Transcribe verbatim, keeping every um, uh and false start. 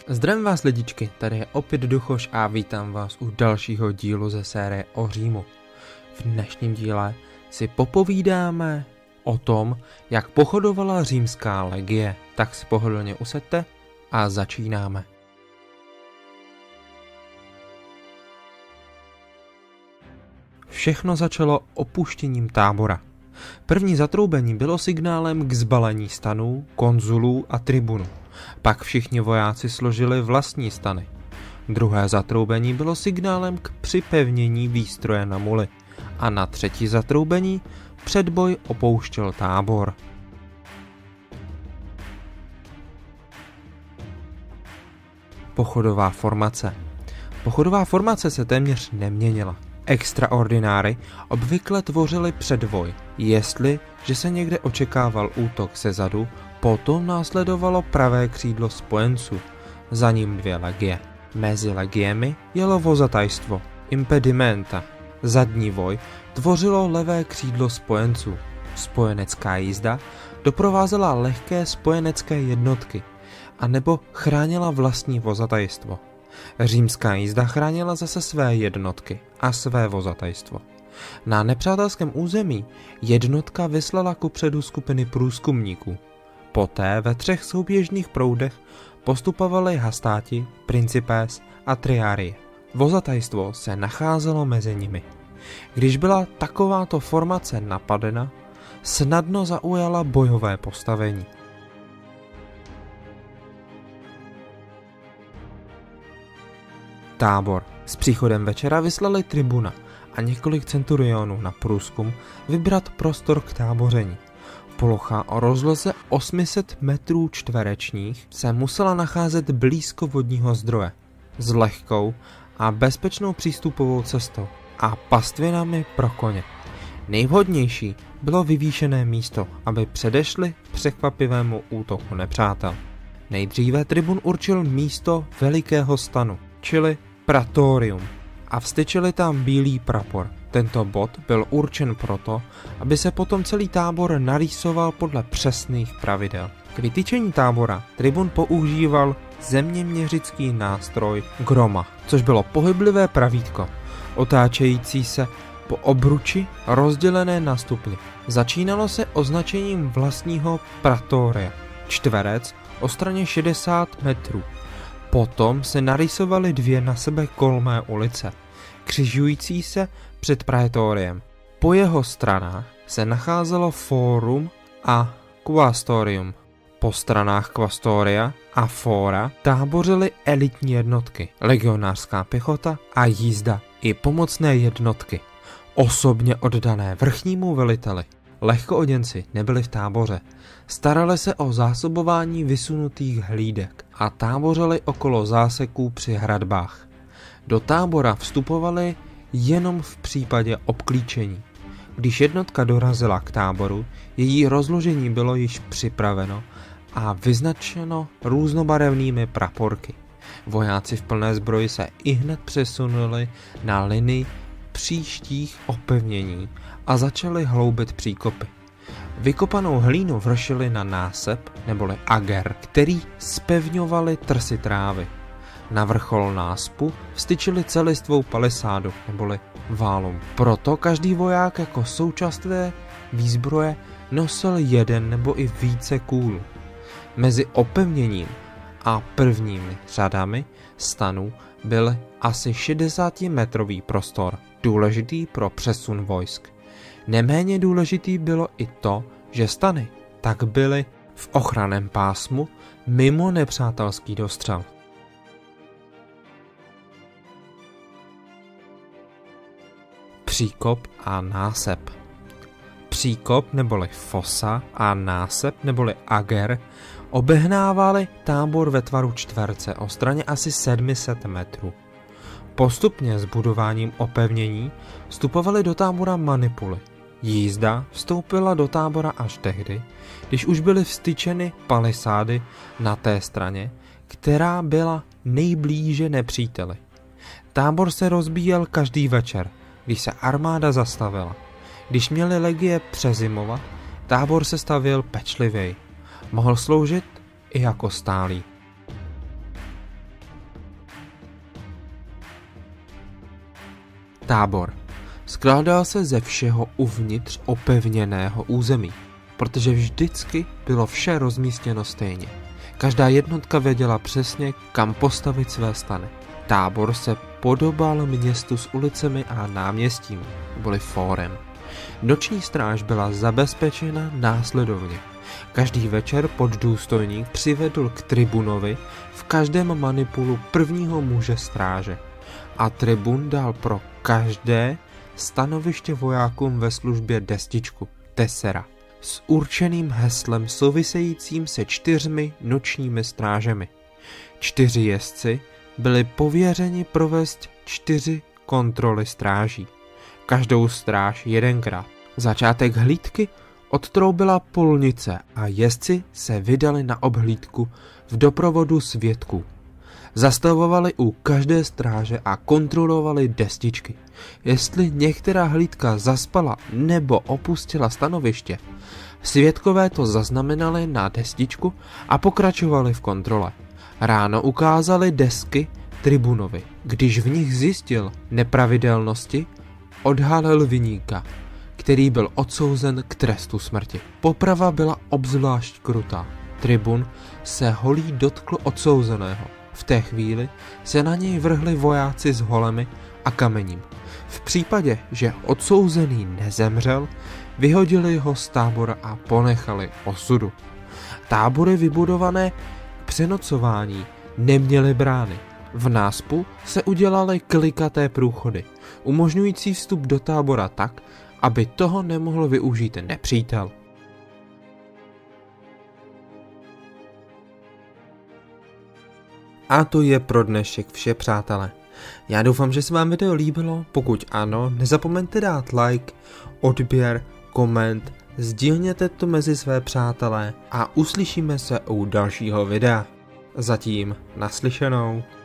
Zdravím vás lidičky, tady je opět Duchoš a vítám vás u dalšího dílu ze série o Římu. V dnešním díle si popovídáme o tom, jak pochodovala římská legie. Tak si pohodlně usaďte a začínáme. Všechno začalo opuštěním tábora. První zatroubení bylo signálem k zbalení stanů, konzulů a tribunů. Pak všichni vojáci složili vlastní stany. Druhé zatroubení bylo signálem k připevnění výstroje na muly. A na třetí zatroubení předboj opouštěl tábor. Pochodová formace. Pochodová formace se téměř neměnila. Extraordináry obvykle tvořili předvoj. Jestli, že se někde očekával útok zezadu, potom následovalo pravé křídlo spojenců, za ním dvě legie. Mezi legiemi jelo vozatajstvo, impedimenta. Zadní voj tvořilo levé křídlo spojenců. Spojenecká jízda doprovázela lehké spojenecké jednotky, anebo chránila vlastní vozatajstvo. Římská jízda chránila zase své jednotky a své vozatajstvo. Na nepřátelském území jednotka vyslala kupředu skupiny průzkumníků. Poté ve třech souběžných proudech postupovali hastáti, principes a triarie. Vozatajstvo se nacházelo mezi nimi. Když byla takováto formace napadena, snadno zaujala bojové postavení. Tábor. S příchodem večera vyslali tribuna a několik centurionů na průzkum vybrat prostor k táboření. Plocha o rozloze osm set metrů čtverečních se musela nacházet blízko vodního zdroje, s lehkou a bezpečnou přístupovou cestou a pastvinami pro koně. Nejvhodnější bylo vyvýšené místo, aby předešli překvapivému útoku nepřátel. Nejdříve tribun určil místo velikého stanu, čili praetorium, a vstyčili tam bílý prapor. Tento bod byl určen proto, aby se potom celý tábor narýsoval podle přesných pravidel. K vytyčení tábora tribun používal zeměměřický nástroj groma, což bylo pohyblivé pravítko, otáčející se po obruči rozdělené na stupně. Začínalo se označením vlastního praetoria, čtverec o straně šedesát metrů. Potom se narýsovaly dvě na sebe kolmé ulice, křižující se před praetoriem. Po jeho stranách se nacházelo fórum a quaestorium. Po stranách quaestoria a fóra tábořily elitní jednotky, legionářská pěchota a jízda i pomocné jednotky, osobně oddané vrchnímu veliteli. Lehkooděnci nebyli v táboře, starali se o zásobování vysunutých hlídek a tábořili okolo záseků při hradbách. Do tábora vstupovali jenom v případě obklíčení. Když jednotka dorazila k táboru, její rozložení bylo již připraveno a vyznačeno různobarevnými praporky. Vojáci v plné zbroji se ihned přesunuli na linii příštích opevnění a začali hloubit příkopy. Vykopanou hlínu vršili na násep neboli ager, který zpevňovali trsy trávy. Na vrchol náspu vstyčili celistvou palisádu neboli válum. Proto každý voják jako součást své výzbroje nosil jeden nebo i více kůl. Mezi opevněním a prvními řadami stanů byl asi šedesátimetrový prostor, důležitý pro přesun vojsk. Neméně důležitý bylo i to, že stany tak byly v ochranném pásmu mimo nepřátelský dostřel. Příkop a násep. Příkop neboli fosa a násep neboli ager obehnávali tábor ve tvaru čtverce o straně asi sedm set metrů. Postupně s budováním opevnění vstupovaly do tábora manipuly. Jízda vstoupila do tábora až tehdy, když už byly vstyčeny palisády na té straně, která byla nejblíže nepříteli. Tábor se rozbíjel každý večer, když se armáda zastavila. Když měly legie přezimovat, tábor se stavěl pečlivěji. Mohl sloužit i jako stálý. Tábor skládal se ze všeho uvnitř opevněného území, protože vždycky bylo vše rozmístěno stejně. Každá jednotka věděla přesně, kam postavit své stany. Tábor se podobal městu s ulicemi a náměstím, neboli fórem. Noční stráž byla zabezpečena následovně. Každý večer poddůstojník přivedl k tribunovi v každém manipulu prvního muže stráže a tribun dal pro každé stanoviště vojákům ve službě destičku, tesera, s určeným heslem souvisejícím se čtyřmi nočními strážemi. Čtyři jezdci byli pověřeni provést čtyři kontroly stráží. Každou stráž jedenkrát. Začátek hlídky odtroubila polnice a jezdci se vydali na obhlídku v doprovodu svědků. Zastavovali u každé stráže a kontrolovali destičky. Jestli některá hlídka zaspala nebo opustila stanoviště, svědkové to zaznamenali na destičku a pokračovali v kontrole. Ráno ukázali desky tribunovi. Když v nich zjistil nepravidelnosti, odhalil viníka, který byl odsouzen k trestu smrti. Poprava byla obzvlášť krutá. Tribun se holí dotkl odsouzeného. V té chvíli se na něj vrhli vojáci s holemi a kamením. V případě, že odsouzený nezemřel, vyhodili ho z tábora a ponechali osudu. Tábory vybudované k přenocování neměly brány. V náspu se udělaly klikaté průchody, umožňující vstup do tábora tak, aby toho nemohl využít nepřítel. A to je pro dnešek vše, přátelé. Já doufám, že se vám video líbilo, pokud ano, nezapomeňte dát like, odběr, koment, sdílněte to mezi své přátelé a uslyšíme se u dalšího videa. Zatím naslyšenou.